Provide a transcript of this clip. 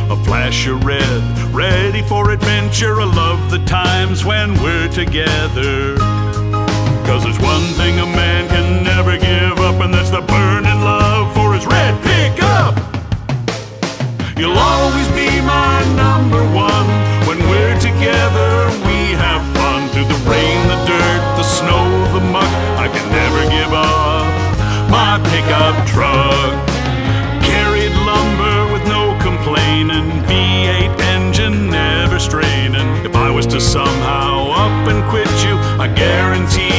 a flash of red, ready for adventure. I love the times when we're together. 'Cause there's one thing a man can never give up, and that's the burning love for his red pickup. You'll always be my number one. When we're together, we have fun. Through the rain, the dirt, the snow, the muck, I can never give up my pickup truck. Carried lumber with no complaining, V8 engine never straining. If I was to somehow up and quit you, I guarantee